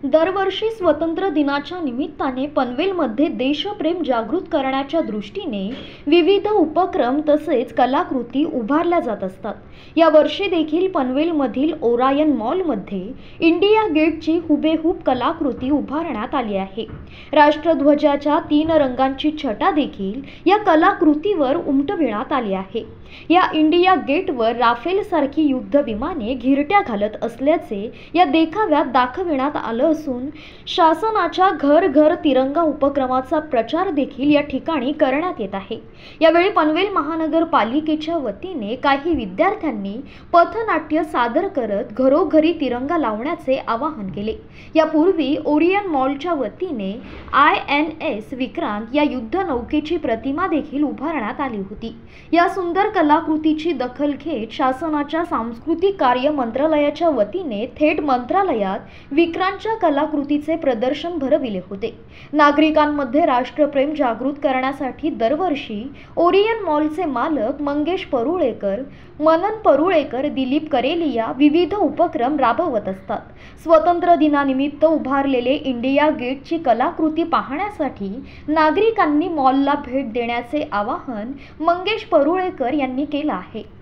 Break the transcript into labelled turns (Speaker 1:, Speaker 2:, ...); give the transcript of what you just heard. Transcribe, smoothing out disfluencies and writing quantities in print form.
Speaker 1: दरवर्षी स्वातंत्र्य दिनाच्या निमित्ताने पनवेलमध्ये देशप्रेम जागृत करण्याच्या दृष्टीने विविध उपक्रम तसेच कलाकृती उभारल्या जात असतात। या वर्षी देखील पनवेलमधील ओरायन मॉलमध्ये इंडिया गेटची हुबेहूब कलाकृती उभारण्यात आली आहे। राष्ट्रध्वजाच्या 3 रंगांची छटा देखील या कलाकृतीवर उमटविण्यात आली आहे। या इंडिया गेटवर राफेल सारखी युद्ध विमाने घिरट्या घालत असल्याचे या देखाव्यात दाखविण्यात आलं असून शासनाच्या घर घर तिरंगा उपक्रमाचा प्रचार देखील या ठिकाणी करण्यात येत आहे। यावेळी पनवेल महानगरपालिकेच्या वतीने काही विद्यार्थ्यांनी पथनाट्य सादर करत घरोघरी तिरंगा लावण्याचे आवाहन केले। यापूर्वी ओरियन मॉलच्या वतीने INS विक्रांत या युद्ध नौकेची प्रतिमा देखील उभारण्यात आली होती। या सुंदर कलाकृतीची दखल घेत शासनाच्या सांस्कृतिक कार्य मंत्रालयाच्या वतीने थेट मंत्रालयात विक्रांतच्या कलाकृतीचे प्रदर्शन भरविले होते। नागरिकांमध्ये राष्ट्रप्रेम जागृत करण्यासाठी दरवर्षी ओरियन मॉलचे मालक मंगेश परुळेकर, मनन परुळेकर, दिलीप करेलिया विविध उपक्रम राबवत असतात। स्वतंत्र दिनानिमित्त उभारलेले इंडिया गेटची कलाकृती पाहण्यासाठी नागरिकांनी मॉलला भेट देण्याचे आवाहन मंगेश परुळेकर यांनी केले आहे।